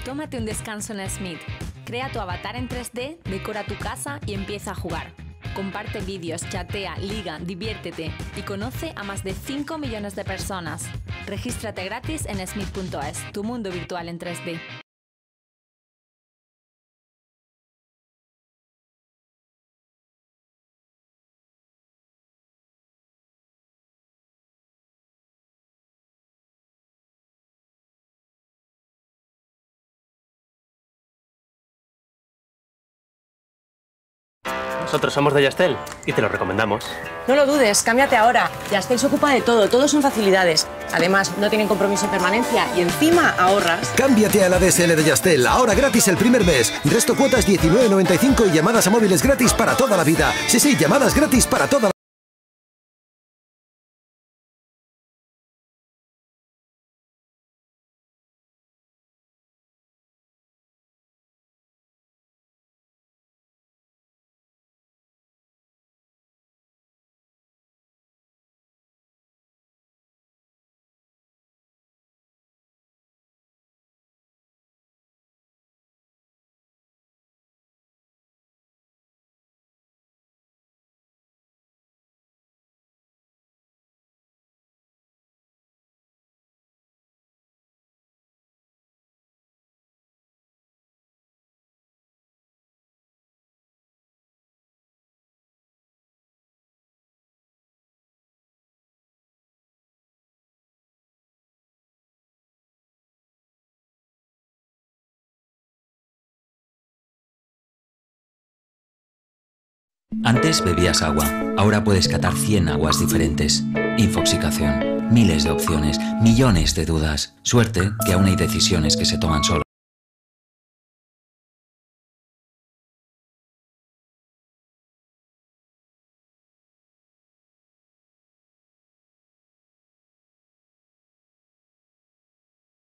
Tómate un descanso en Smith. Crea tu avatar en 3D, decora tu casa y empieza a jugar. Comparte vídeos, chatea, liga, diviértete y conoce a más de 5 millones de personas. Regístrate gratis en smith.es, tu mundo virtual en 3D. Nosotros somos de Yastel y te lo recomendamos. No lo dudes, cámbiate ahora. Yastel se ocupa de todo son facilidades. Además, no tienen compromiso en permanencia y encima ahorras. Cámbiate a la DSL de Yastel, ahora gratis el primer mes. Resto cuotas 19,95 y llamadas a móviles gratis para toda la vida. Sí, llamadas gratis para toda la vida. Antes bebías agua, ahora puedes catar 100 aguas diferentes. Infoxicación, miles de opciones, millones de dudas. Suerte que aún hay decisiones que se toman solas.